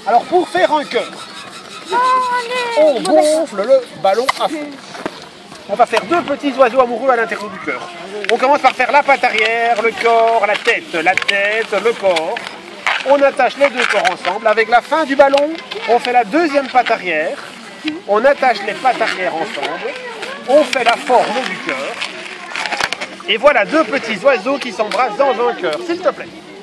Alors pour faire un cœur, on gonfle le ballon à fond. On va faire deux petits oiseaux amoureux à l'intérieur du cœur. On commence par faire la patte arrière, le corps, la tête, le corps. On attache les deux corps ensemble. Avec la fin du ballon, on fait la deuxième patte arrière. On attache les pattes arrière ensemble. On fait la forme du cœur. Et voilà deux petits oiseaux qui s'embrassent dans un cœur. S'il te plaît.